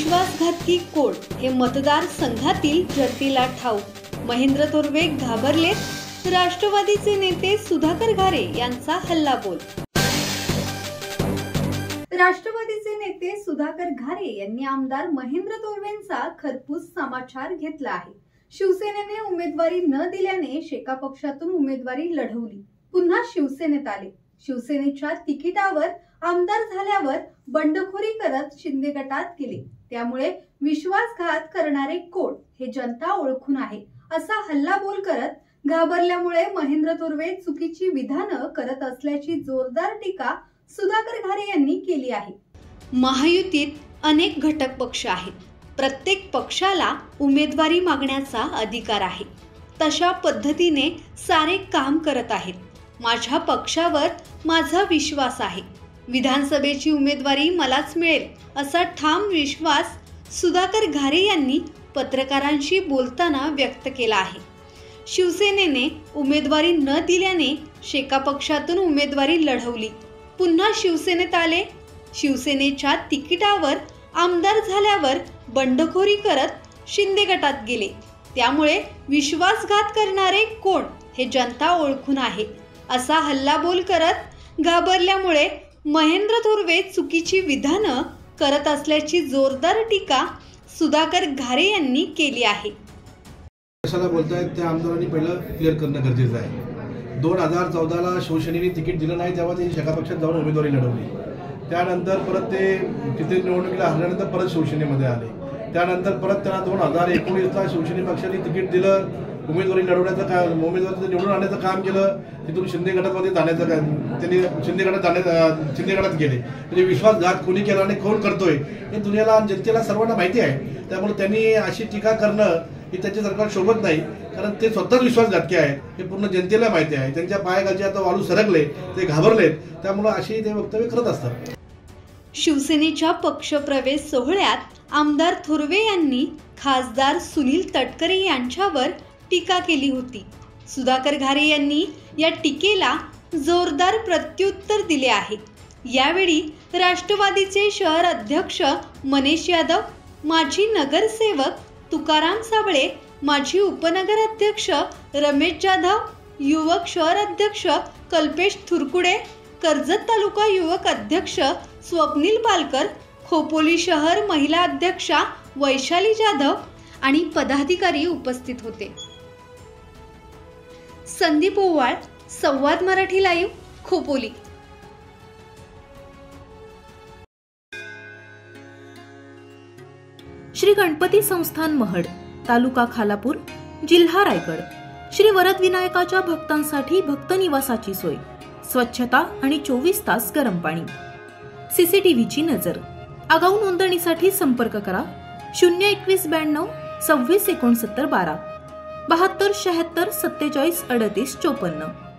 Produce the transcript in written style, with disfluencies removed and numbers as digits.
विश्वासघातकी कोण हे मतदार संघातील जनतेला ठाऊक। महेंद्र थोरवे घाबरलेत। राष्ट्रवादीचे नेते सुधाकर घारे यांचा हल्लाबोल। राष्ट्रवादीचे नेते सुधाकर घारे यांनी आमदार महेंद्र थोरवेंचा खरपूस समाचार घेतला आहे। शिवसेनेने उमेदवारी न दिल्याने शेका पक्षातून उमेदवारी लढवली, पुन्हा शिवसेनेत आले। शिवसेनेच्या तिकिटावर आमदार झाल्यावर बंडखोरी करत शिंदे गटात गेले। त्यामुळे विश्वासघात करणारे कोण हे जनता ओळखून आहे, असा हल्लाबोल करत घाबरल्यामुळे महेंद्र थोरवे चुकीची विधानं करत असल्याची जोरदार टीका सुधाकर घारे यांनी केली आहे। महायुतीत अनेक घटक पक्ष आहेत। प्रत्येक पक्षाला उमेदवारी मागण्याचा अधिकार आहे। तशा पद्धतीने सारे काम करत आहेत। माझ्या पक्षावर माझा विश्वास आहे। विधानसभेची उमेदवारी मलाच मिळेल असा ठाम विश्वास सुधाकर घारे यांनी पत्रकारांशी बोलताना व्यक्त केला आहे। शिवसेनेने उमेदवारी न दिल्याने शेका पक्षातून उमेदवारी लढवली, पुन्हा शिवसेनेत आले। शिवसेनेच्या तिकिटावर आमदार झाल्यावर बंडखोरी करत शिंदे गटात गेले। त्यामुळे विश्वासघात करणारे कोण हे जनता ओळखून आहे, असा हल्लाबोल करत घाबरल्यामुळे महेंद्र थोरवे चुकीची विधानं करत असल्याची जोरदार टीका सुधाकर घारे यांनी केली आहे। कशाला बोलतायत त्या आमदारांनी पहिलं क्लिअर करणं गरजेचं आहे। 2014ला शिवसेनेने तिकीट दिलं नाही तेव्हा त्यांनी शेका पक्षात जाऊन उमेदवारी लढवली। त्यानंतर परत ते तिथे निवडणुकीला हरल्यानंतर परत शिवसेनेमध्ये आले। त्यानंतर परत त्यांना 2019ला शिवसेने पक्षाने तिकीट दिलं, उमेदवारी लढवण्याचं काम, उमेदवारी निवडून आणण्याचं काम केलं। तिथून शिंदे गटामध्ये जाण्याचं काम त्यांनी शिंदे गटात गेले। म्हणजे विश्वासघात कोणी केला आणि कोण करतोय हे दुनियाला जनतेला सर्वांना माहिती आहे। त्यामुळे त्यांनी अशी टीका करणं ही त्यांच्या सरकार शोभत नाही, कारण ते स्वतःच विश्वासघातकी आहेत हे पूर्ण जनतेला माहिती आहे। त्यांच्या पायाखालचे आता वाळू सरकले, ते घाबरलेत, त्यामुळे अशी ते वक्तव्य करत असतात। शिवसेनेच्या पक्षप्रवेश सोहळ्यात आमदार थोरवे यांनी खासदार सुनील तटकरे यांच्यावर टीका केली होती। सुधाकर घारे यांनी या टीकेला जोरदार प्रत्युत्तर दिले आहे। यावेळी राष्ट्रवादीचे शहर अध्यक्ष मनीष यादव, माजी नगरसेवक तुकाराम साबळे, माजी उपनगर अध्यक्ष रमेश जाधव, युवक शहर अध्यक्ष कल्पेश थुरकुडे, कर्जत तालुका युवक अध्यक्ष स्वप्नील पालकर, खोपोली शहर महिला अध्यक्षा वैशाली जाधव आणि पदाधिकारी उपस्थित होते। संदीप ओवाळ, संवाद मराठी लाईव्ह, खोपोली। श्री गणपती संस्थान महड, तालुका खालापूर, जिल्हा रायगड। श्री वरद विनायकाच्या भक्तांसाठी भक्त निवासाची सोय, स्वच्छता आणि 24 तास गरम पाणी, सीसीटीव्हीची नजर। आगाऊ नोंदणीसाठी संपर्क करा 02192 26 69 12, 72 76 47 38 54।